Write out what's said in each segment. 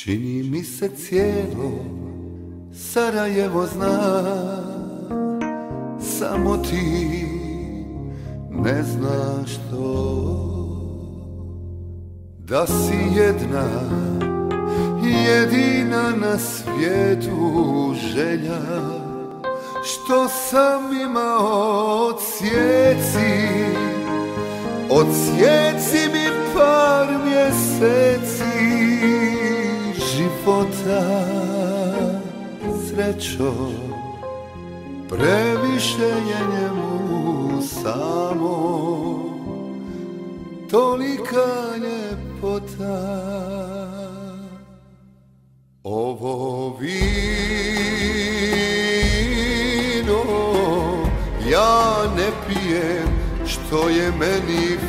Čini mi se cijelo Sarajevo zna, samo ti ne znaš to, da si jedna jedina na svijetu želja, što sam imao odsjeci mi par mjeseci života. Srećo, previše je njemu samo tolika ljepota. Ovo vino ja ne pijem, što je meni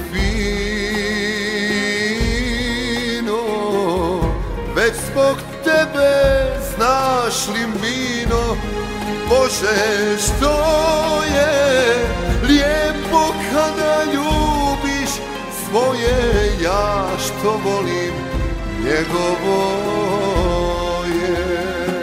fino, već zbog tebe, znaš li mino, Bože, što je lijepo kada ljubiš svoje, ja što volim njegovo je.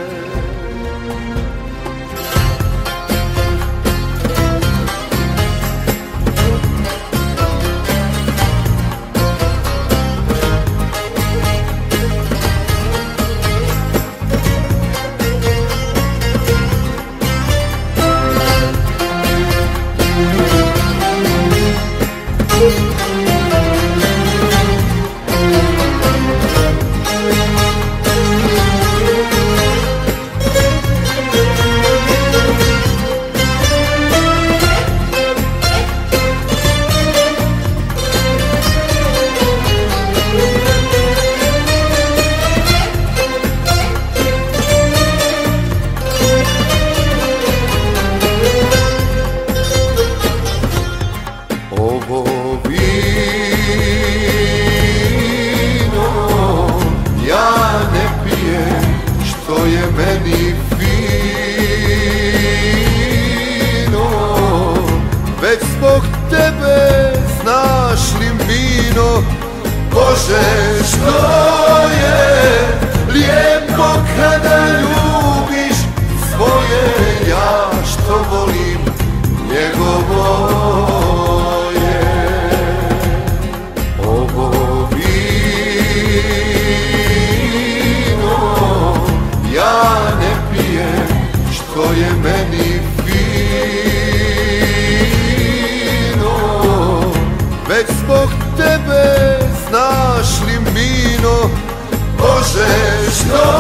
Ovo vino ja ne pijem, što je meni fino, već zbog tebe, znaš li mino, Bože, što je lijepo kada ljubiš svoje, ja što volim njegovo. To je meni fino, već zbog tebe, znaš li mino, Bože, što